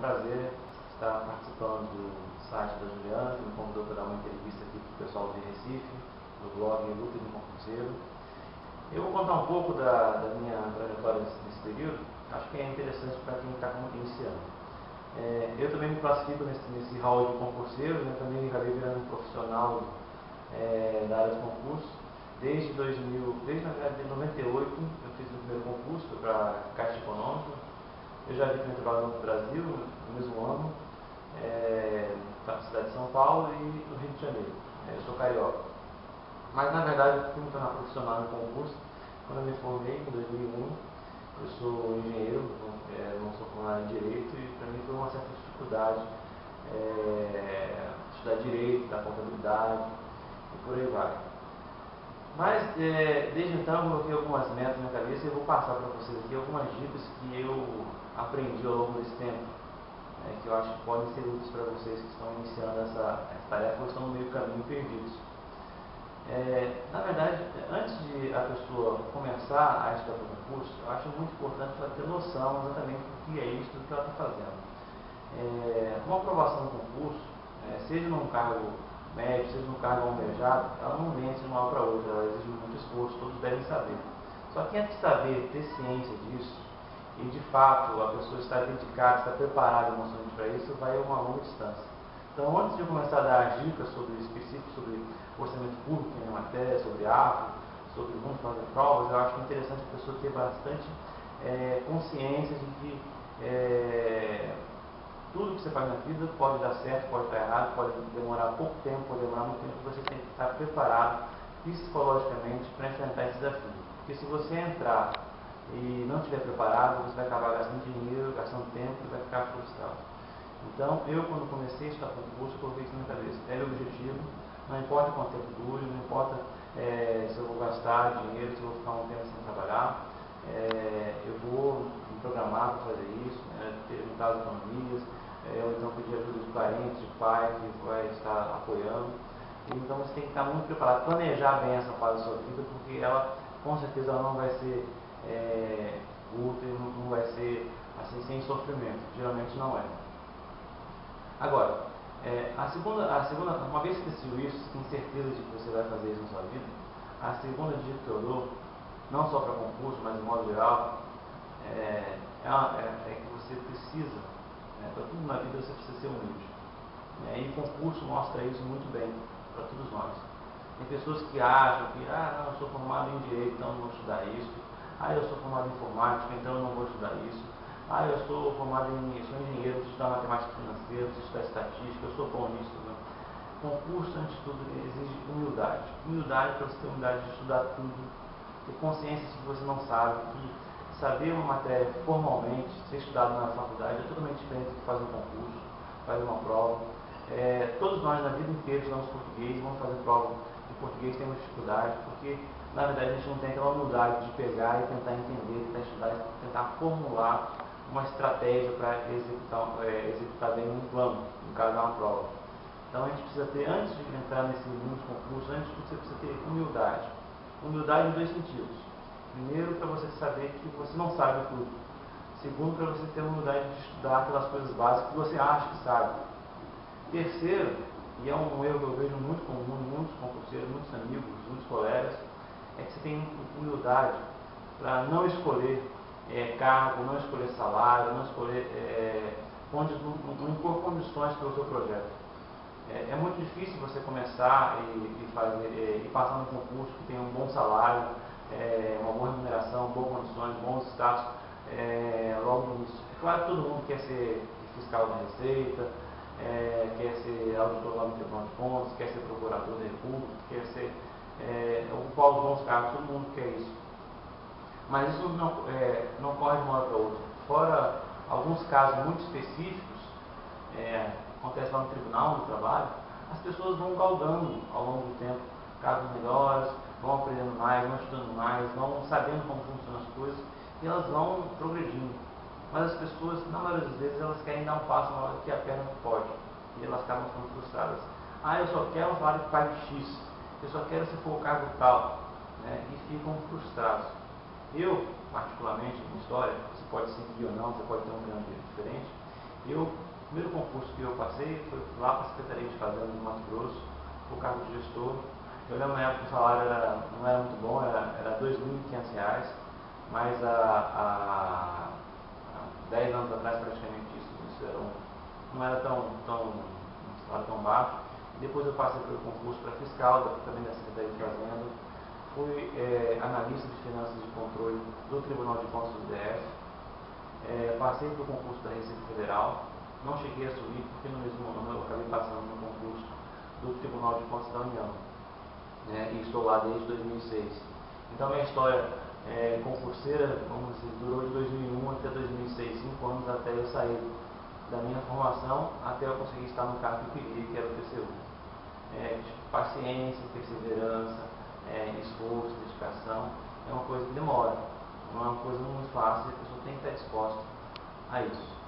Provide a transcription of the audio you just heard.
prazer estar participando do site da Juliana, que me convidou para dar uma entrevista aqui para o pessoal de Recife, do blog Luta de Concurseiro. Eu vou contar um pouco da minha trajetória nesse período, acho que é interessante para quem está iniciando. Eu também me classifico nesse hall de concurseiros, né? Também acabei virando um profissional da área de concurso. Desde na verdade, de 98, eu fiz o primeiro concurso para a Caixa Econômica. Eu já vi também trabalhando no Brasil, no mesmo ano, na cidade de São Paulo e no Rio de Janeiro. Eu sou carioca. Mas, na verdade, eu fui me tornar profissional no concurso quando eu me formei, em 2001. Eu sou engenheiro, não sou formado em Direito, e para mim foi uma certa dificuldade estudar Direito, da contabilidade e por aí vai. Mas, desde então, eu coloquei algumas metas na minha cabeça e eu vou passar para vocês aqui algumas dicas que eu aprendi ao longo desse tempo, que eu acho que podem ser úteis para vocês que estão iniciando essa tarefa ou estão no meio do caminho perdidos. Na verdade, antes de a pessoa começar a estudar para o concurso, eu acho muito importante ela ter noção exatamente do que é isso, do que ela está fazendo. Uma aprovação no concurso, seja num cargo médio, seja num cargo almejado, ela não vem de uma hora para outra, ela exige muito esforço, todos devem saber. Só que antes de saber, ter ciência disso, e de fato a pessoa está dedicada, está preparada emocionalmente para isso, vai a uma longa distância. Então, antes de eu começar a dar dicas específicas sobre orçamento público, que é minha matéria, sobre AFO, sobre como fazer provas, eu acho interessante a pessoa ter bastante consciência de que tudo que você faz na vida pode dar certo, pode dar errado, pode demorar pouco tempo, pode demorar muito tempo. Você tem que estar preparado psicologicamente para enfrentar esse desafio. Porque se você entrar e não estiver preparado, você vai acabar gastando dinheiro, gastando tempo e vai ficar frustrado. Então, eu quando comecei a estudar concurso, coloquei isso na minha cabeça. É o objetivo, não importa quanto tempo dure, não importa se eu vou gastar dinheiro, se eu vou ficar um tempo sem trabalhar, eu vou me programar para fazer isso, juntar as economias, ou então pedir ajuda de parentes, de pai que vai estar apoiando. Então você tem que estar muito preparado, planejar bem essa fase da sua vida, porque ela, com certeza, ela não vai ser útil, não vai ser assim, sem sofrimento. Geralmente não é. Agora, uma vez que decidiu isso, você tem certeza de que você vai fazer isso na sua vida, a segunda dica que eu dou, não só para concurso, mas de modo geral, é que você precisa, para tudo na vida você precisa ser humilde. E o concurso mostra isso muito bem para todos nós. Tem pessoas que acham que, não, eu sou formado em Direito, então não vou estudar isso. Eu sou formado em Informática, então eu não vou estudar isso. Eu sou formado sou engenheiro, preciso estudar matemática financeira, preciso estudar estatística, eu sou bom nisso. Concurso, antes de tudo, exige humildade. Humildade para você ter humildade de estudar tudo, ter consciência de que você não sabe, que saber uma matéria formalmente, ser estudado na faculdade, é totalmente diferente do que fazer um concurso, fazer uma prova. Todos nós, na vida inteira, estudamos português, vamos fazer prova de português, temos dificuldade, porque, na verdade, a gente não tem aquela humildade de pegar e tentar entender, tentar estudar, tentar formular uma estratégia para executar bem um plano, no caso de uma prova. Então a gente precisa ter, antes de entrar nesse mundo de concurso, antes você precisa ter humildade. Humildade em dois sentidos. Primeiro, para você saber que você não sabe tudo. Segundo, para você ter humildade de estudar aquelas coisas básicas que você acha que sabe. Terceiro, e é um erro que eu vejo muito comum em muitos concurseiros, muitos amigos, muitos colegas, é que você tem humildade para não escolher cargo, não escolher salário, não escolher, não impor condições para o seu projeto. É muito difícil você começar e passar num concurso que tem um bom salário, uma boa remuneração, boas condições, bons status logo no início. É claro que todo mundo quer ser fiscal da Receita, quer ser auditor lá no Tribunal de Contas, quer ser procurador da República, quer ser ocupar os bons cargos, todo mundo quer isso. Mas isso não corre de uma hora para outra. Fora alguns casos muito específicos, acontece lá no Tribunal do Trabalho, as pessoas vão galgando ao longo do tempo cargos melhores, vão aprendendo mais, vão estudando mais, vão sabendo como funcionam as coisas e elas vão progredindo. Mas as pessoas, na maioria das vezes, elas querem dar um passo na hora que a perna pode e elas acabam ficando frustradas. Eu só quero um salário que pague X, eu só quero se for o cargo tal, e ficam frustrados. Eu, particularmente, na história, você pode seguir ou não, você pode ter uma opinião diferente, O primeiro concurso que eu passei foi lá para a Secretaria de Fazenda do Mato Grosso, o cargo de gestor. Eu lembro na época que o salário não era muito bom, era R$ 2.500, mas há 10 anos atrás praticamente isso não era um salário tão baixo. Depois eu passei pelo concurso para fiscal, também da Secretaria de Fazenda. Fui analista de finanças e controle do Tribunal de Contas do DF. Passei pelo concurso da Receita Federal. Não cheguei a subir porque no mesmo ano eu acabei passando no concurso do Tribunal de Contas da União. E estou lá desde 2006. Então minha história concurseira, vamos dizer, durou de 2001 até 2006, 5 anos até eu sair da minha formação, até eu conseguir estar no cargo que eu queria, que era o TCU. Paciência, perseverança, esforço, dedicação, é uma coisa que demora, não é uma coisa muito fácil, a pessoa tem que estar disposta a isso.